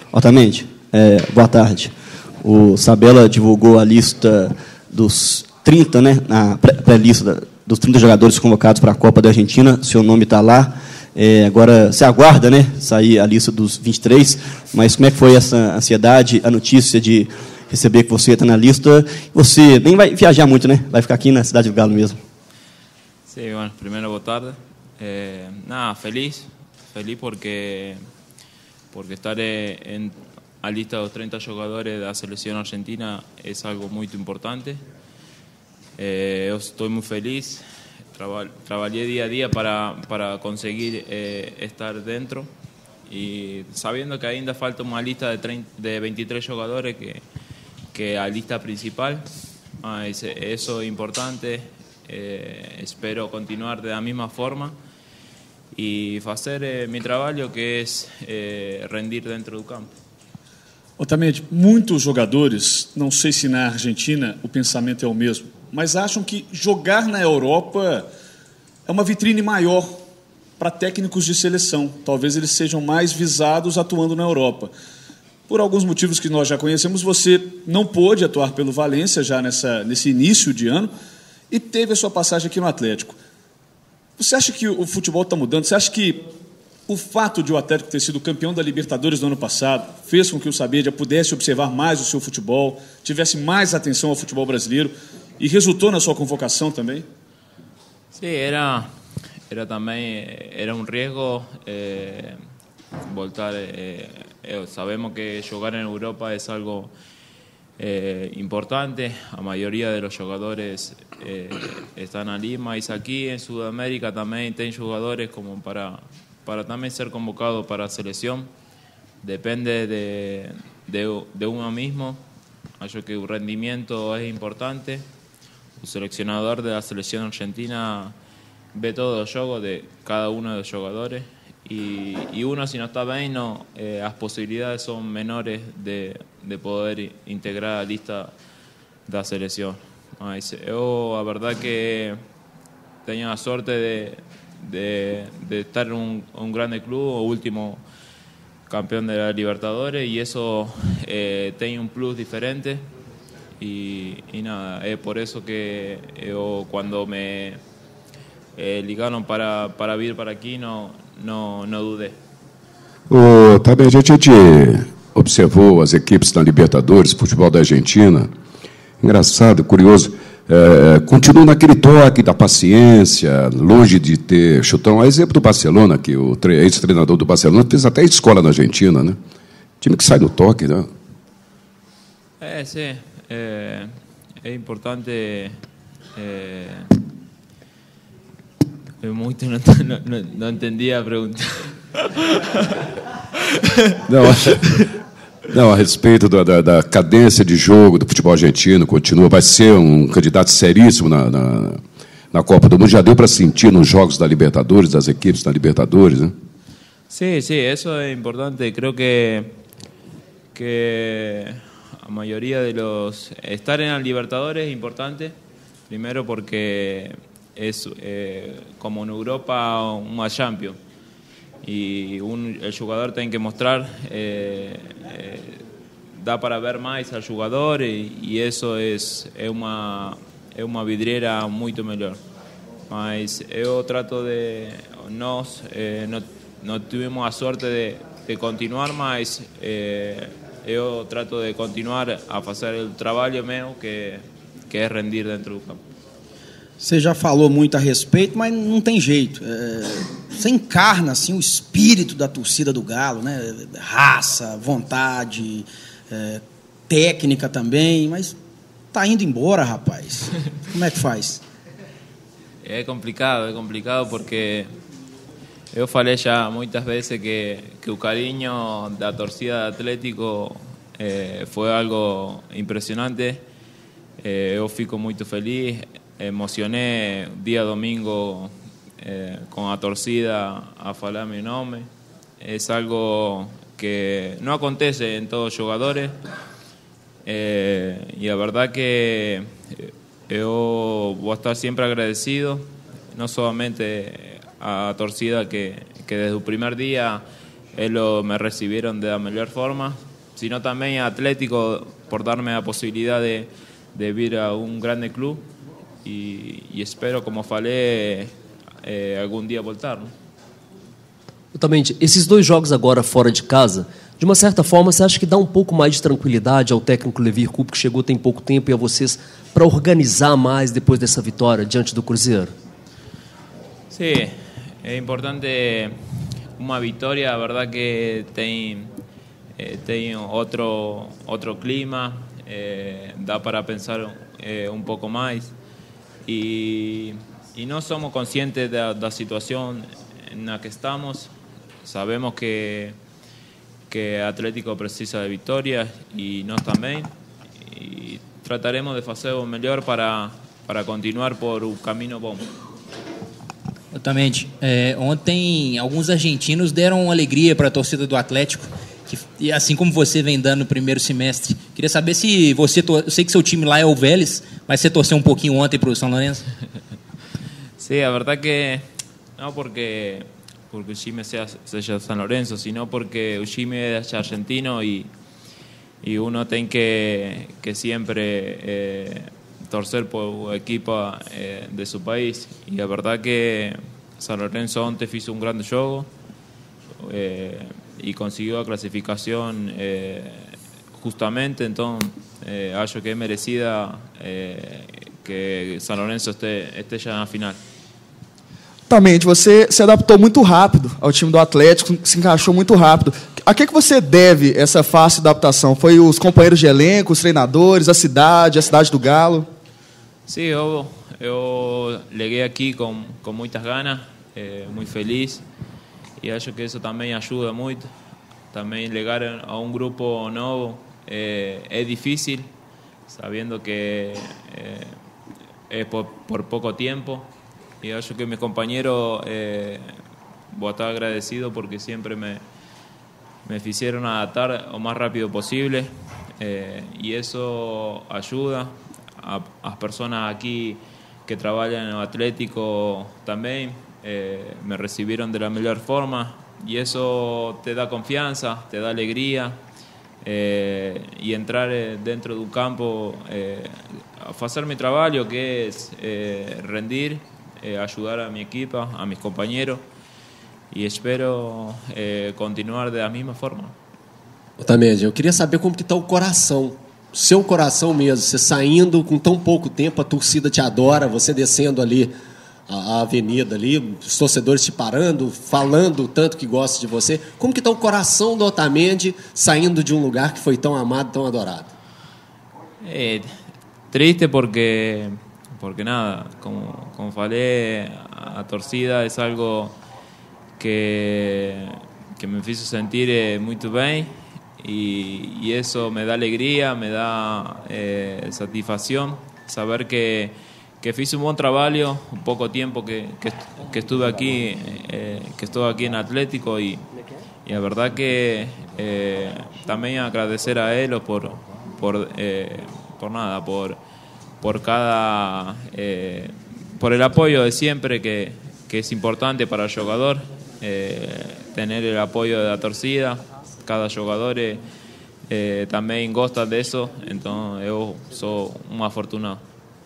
Altamente, boa tarde. O Sabella divulgou a lista dos 30, né, na pré-lista dos 30 jogadores convocados para a Copa da Argentina. Seu nome está lá. Agora, você aguarda, né, sair a lista dos 23, mas como é que foi essa ansiedade, a notícia de receber que você está na lista? Você nem vai viajar muito, né? Vai ficar aqui na cidade do Galo mesmo. Sí, bueno, primero boa tarde. Nada, feliz porque estar en a lista dos 30 jogadores da selección argentina es algo muy importante. Yo estoy muy feliz. Trabajé día a día para conseguir estar dentro y sabiendo que ainda falta una lista de 23 jugadores que a lista principal. Eso es importante. Espero continuar de la misma forma y hacer mi trabajo, que es rendir dentro do campo. Otamendi, muitos jogadores, não sei se na Argentina o pensamento é o mesmo, mas acham que jogar na Europa é uma vitrine maior para técnicos de seleção. Talvez eles sejam mais visados atuando na Europa. Por alguns motivos que nós já conhecemos, você não pôde atuar pelo Valência já nesse início de ano e teve a sua passagem aqui no Atlético. Você acha que o futebol está mudando? Você acha que o fato de o Atlético ter sido campeão da Libertadores do ano passado fez com que o Sabella pudesse observar mais o seu futebol, tivesse mais atenção ao futebol brasileiro e resultou na sua convocação também? Sí, era un riesgo voltar. Sabemos que jugar en Europa es algo importante. La mayoría de los jugadores están allí, mas aquí en Sudamérica también hay jugadores como para también ser convocado para la selección. Depende de uno mismo. Yo que el rendimiento es importante. El seleccionador de la selección argentina ve todos los juegos de cada uno de los jugadores y uno, si no está bien, las posibilidades son menores de poder integrar a la lista de la selección. Yo, la verdad que tenía la suerte de estar en un grande club, último campeón de la Libertadores, y eso tiene un plus diferente. Y nada, es por eso que yo, cuando me ligaron para vir para aqui, não dudei. Também a gente observou as equipes da Libertadores, futebol da Argentina. Engraçado, curioso. Continua naquele toque da paciência, longe de ter chutão. A exemplo do Barcelona, que o ex-treinador do Barcelona fez até escola na Argentina, né? Time que sai no toque, né? Sim. É importante. Muito não entendi a pergunta. Não, a respeito da cadência de jogo do futebol argentino, vai ser um candidato seríssimo na Copa do Mundo. Já deu para sentir nos jogos da Libertadores, das equipes da Libertadores, né? Sí, eso es importante. Creo que la mayoría de los... Estar en la Libertadores es importante, primero porque es como en Europa una Champions. Y el jugador tiene que mostrar, da para ver más al jugador y eso es una vidriera muito melhor. Mas yo trato de... no tuvimos la suerte de continuar, mas yo trato de continuar a fazer o trabalho meu, que é rendir dentro do campo. Você já falou muito a respeito, mas não tem jeito. Você encarna assim, o espírito da torcida do Galo, né? Raça, vontade, técnica também, mas tá indo embora, rapaz. Como é que faz? É complicado porque eu falei já muitas vezes que o carinho da torcida do Atlético foi algo impressionante. Eu fico muito feliz, emocioné día domingo con la torcida a falar mi nome. Es algo que no acontece en todos los jugadores y la verdad que yo voy a estar siempre agradecido, no solamente a la torcida que desde el primer día me recibieron de la mejor forma, sino también a Atlético por darme la posibilidad de ir a un grande club y espero, como falei, algum dia voltar, né? Totalmente. Esses 2 jogos agora fora de casa, de uma certa forma, você acha que dá um pouco mais de tranquilidade ao técnico Levir Coupe, que chegou tem pouco tempo, e a vocês, para organizar mais depois dessa vitória diante do Cruzeiro? Sí, es importante una victoria, la verdad que tiene otro clima, da para pensar un poco más y no somos conscientes de la situación en la que estamos. Sabemos que Atlético precisa de victorias y nós também, y trataremos de hacer lo mejor para continuar por un camino bom. Totalmente. Ontem, alguns argentinos deram alegria para a torcida do Atlético, e assim como você vem dando no primeiro semestre. Queria saber se você... Eu sei que seu time lá é o Vélez, mas você torceu um pouquinho ontem para o São Lourenço? Sí, la verdad que no porque el time sea San Lorenzo, sino porque el time es argentino y uno tiene que siempre torcer por el equipo de su país. Y la verdad que San Lorenzo antes hizo un gran juego y consiguió la clasificación justamente, entonces acho que es merecida que San Lorenzo esté ya en la final. Exatamente, você se adaptou muito rápido ao time do Atlético, se encaixou muito rápido. A que você deve essa fácil adaptação? Foi os companheiros de elenco, os treinadores, a cidade do Galo? Sí, yo llegué aquí con muchas ganas, muy feliz, y acho que eso también ayuda mucho. También llegar a un grupo nuevo es difícil, sabiendo que es por poco tiempo. Y acho que mis compañeros voy a estar agradecido porque siempre me hicieron adaptar lo más rápido posible, y eso ayuda a las personas aquí que trabajan en el Atlético también. Me recibieron de la mejor forma y eso te da confianza, te da alegría, y entrar dentro de un campo a hacer mi trabajo, que es rendir, ayudar a mi equipo, a mis compañeros, y espero continuar de la misma forma. Otamendi, eu queria saber como que está o coração, seu coração mesmo, você saindo com tão pouco tempo, a torcida te adora, você descendo ali a avenida ali, os torcedores te parando, falando o tanto que gosta de você. Como que está o coração do Otamendi saindo de um lugar que foi tão amado, tão adorado? Triste porque nada, como falei, a torcida es algo que me hizo sentir muy bien, y eso me da alegría, me da satisfacción saber que hice un buen trabajo, un poco tiempo que estuve aquí, en Atlético, y la verdad que también agradecer a ellos por cada por el apoyo de siempre, que es importante para el jugador, tener el apoyo de la torcida. Cada jugador también gosta de eso, entonces yo soy un afortunado.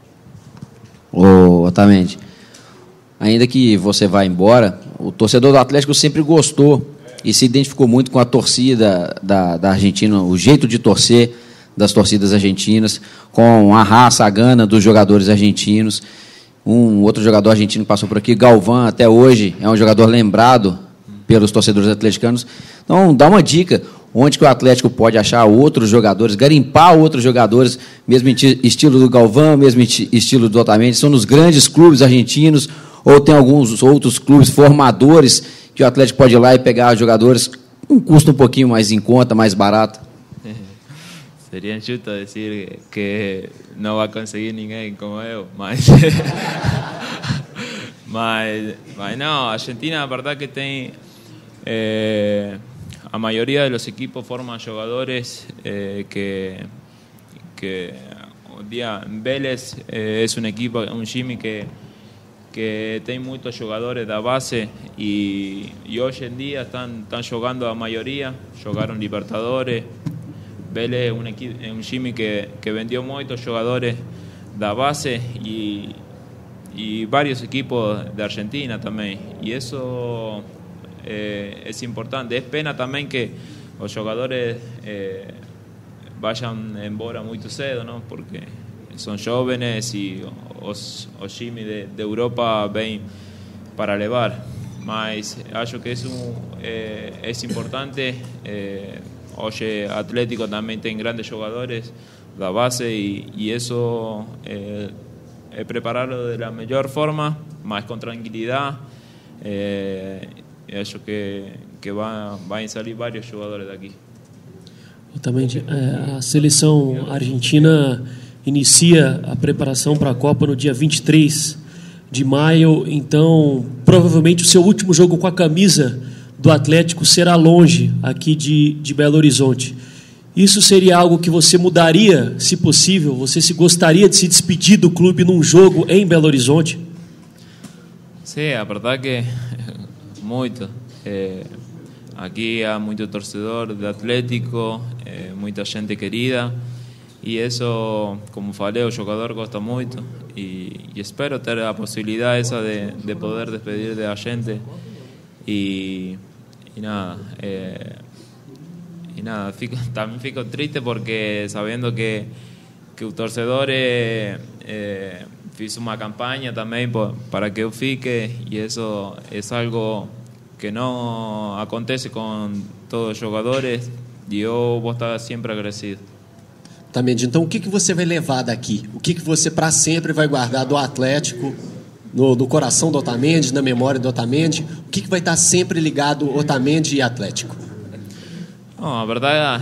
Otamendi, ainda que você vá embora, o torcedor do Atlético sempre gostou e se identificou muito com a torcida da Argentina, o jeito de torcer das torcidas argentinas, com a raça, a gana dos jogadores argentinos. Um outro jogador argentino passou por aqui, Galvão, até hoje é um jogador lembrado pelos torcedores atleticanos. Então, dá uma dica, onde que o Atlético pode achar outros jogadores, garimpar outros jogadores, mesmo estilo do Galvão, mesmo estilo do Otamendi, são nos grandes clubes argentinos, ou tem alguns outros clubes formadores que o Atlético pode ir lá e pegar jogadores com um custo um pouquinho mais em conta, mais barato? Sería injusto decir que no va a conseguir ninguém como eu, mas no, Argentina, la verdad que tem a mayoría de los equipos forman jugadores que hoy día Vélez es un equipo, un Jimmy que que tem muitos jogadores da base e hoje em dia estão jogando a maioria, jogaram Libertadores. Vélez é um time que vendeu muitos jogadores da base y varios equipos de Argentina también, y eso es importante. Es pena también que los jugadores vayan embora muy cedo, ¿no? Porque son jóvenes y os times de Europa ven para levar, mas acho que es importante. Hoy Atlético también tiene grandes jugadores da base y eso prepararlo de la mejor forma, más con tranquilidad. Acho que vai sair vários jogadores daqui. Exatamente. A seleção argentina inicia a preparação para a Copa no dia 23 de maio, então provavelmente o seu último jogo com a camisa do Atlético será longe aqui de Belo Horizonte. Isso seria algo que você mudaria, se possível? Você se gostaria de se despedir do clube num jogo em Belo Horizonte? Sim, a verdade que muito. Aqui há muito torcedor do Atlético, muita gente querida, e isso, como falei, o jogador gosta muito, e espero ter a possibilidade essa de poder despedir da gente, e nada. Y nada, también fico triste porque sabiendo que el torcedor hizo una campaña también para que yo fique, y eso es algo que no acontece con todos los jogadores, y yo vou estar sempre agradecido. Tamendi, então o que você vai levar daqui? O que você para sempre vai guardar do Atlético, no coração do Otamendi, na memória do Otamendi? O que vai estar sempre ligado Otamendi e Atlético? No, la verdad,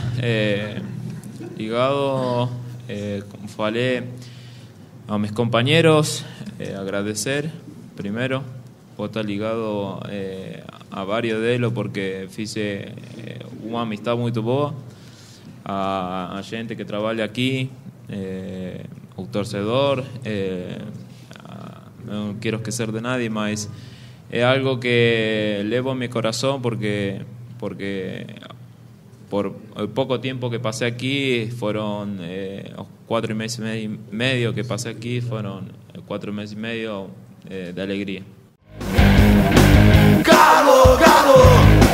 ligado, como falei, a mis compañeros, agradecer primero. Vou estar ligado a varios de ellos porque hice una amistad muy boa. A gente que trabalha aqui, o torcedor, no quiero esquecer de nadie, mas es algo que levo en mi corazón porque por el poco tiempo que pasé aquí, fueron 4 meses y medio que pasé aquí, fueron 4 meses y medio de alegría. Galo, Galo!